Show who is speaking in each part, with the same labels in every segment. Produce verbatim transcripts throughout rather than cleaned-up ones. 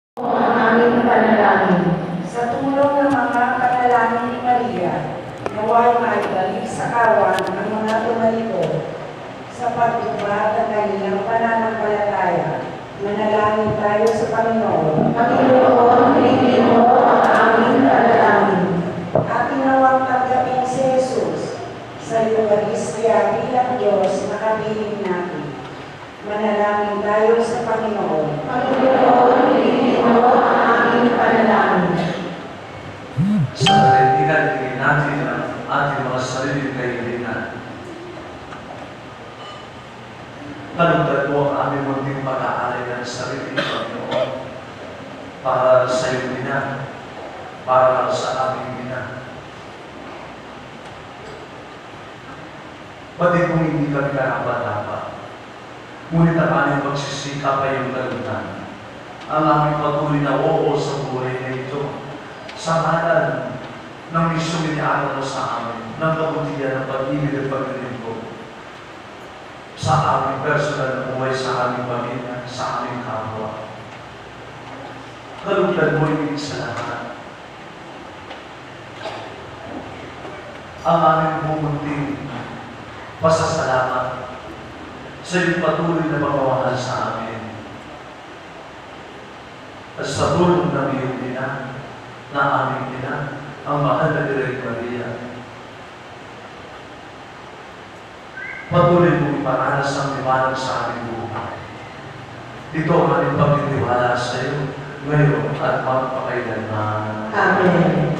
Speaker 1: Ang aming panalangin.
Speaker 2: Sa tulong ng mga panalangin ni Maria, naway maibalik sa kawan ang mga tumalito sa pagtupad ng kanilang pananampalataya. Manalangin tayo sa Panginoon.
Speaker 1: Panginoon, pinigin mo ang aming panalangin.
Speaker 2: Ating nawang tanggapin si Jesus sa Eucharistia bilang Diyos na kapiling natin. Manalangin tayo sa Panginoon.
Speaker 1: Panginoon, pinigin mo ang aming panalangin.
Speaker 3: Sa kalindigan natin ang ating mga sariling kahilingan. Kalugdan mo ang aming munting pag-aalay ng sarili, Panginoon, para sa iyong ina, para sa aming ina. Pati kung hindi kami karapat-dapat, ngunit ang aming pagsisikap ay iyong kalugdan. Ang aming patuloy na oo sa buhay na ito, sa ngalan ng misyong iniaral mo sa amin, ng kabutihan ng pag-ibig at paglilingkod, sa aming personal na buhay, sa aming pamilya, sa aming kapwa. Kalugdan mo ibig sa lahat. Ang aming bumunting pasasalamat sa iyong patuloy na pagmamahal sa amin. At sa tulong ng iyong ina, na aming ina, ang mahal na Birhen Maria. Patuloy mong iparanas ang liwanag sa aming buhay. Ito ang aming pagtitiwala sa iyo, ngayon at magpakailanman.
Speaker 1: Amen.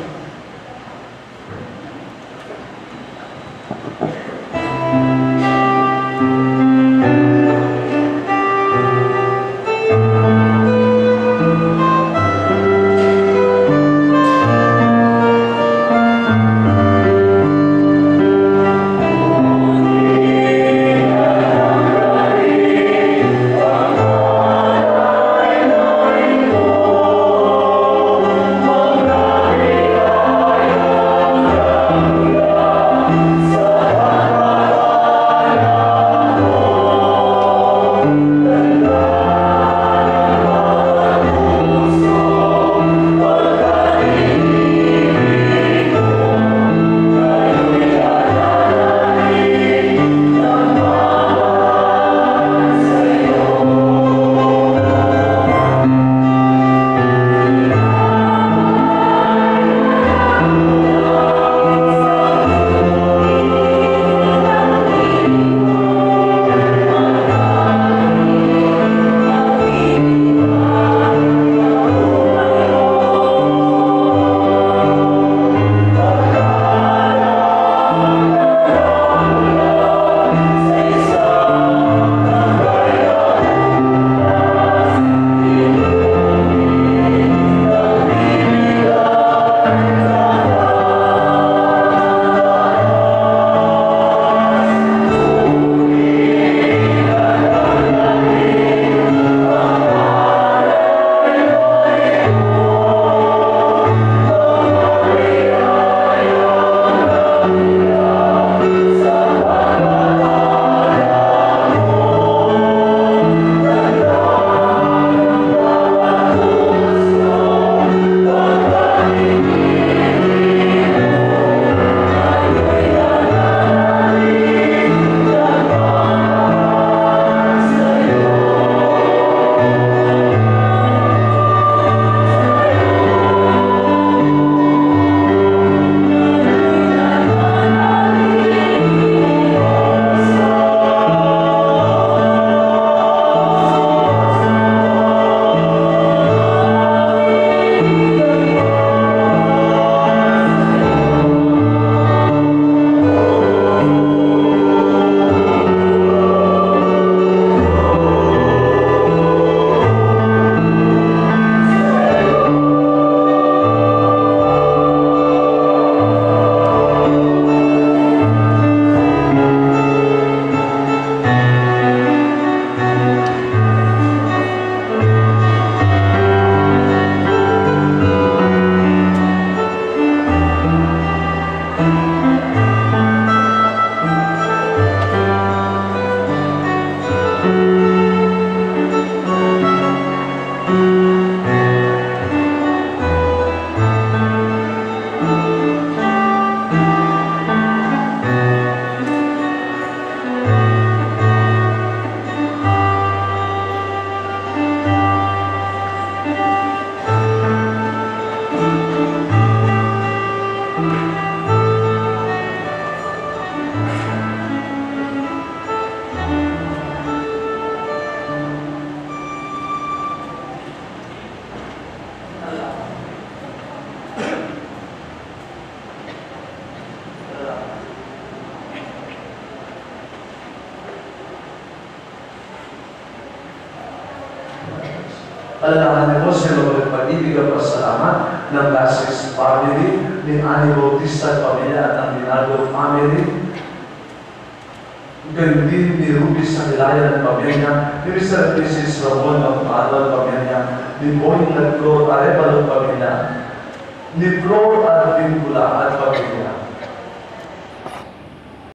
Speaker 4: Lord,
Speaker 3: Alalahanin mo sa mga pag-ibig at pasalamat ng Gases family, ni Ani Bautista at pamilya at ng Minardo family. Ganun din ni Ruby sa Kilaya at pamilya, ni Mister and Missus Ramon ng Paro at pamilya, ni Boy at Flor Arevalo at pamilya, ni Flor at Vincula at pamilya.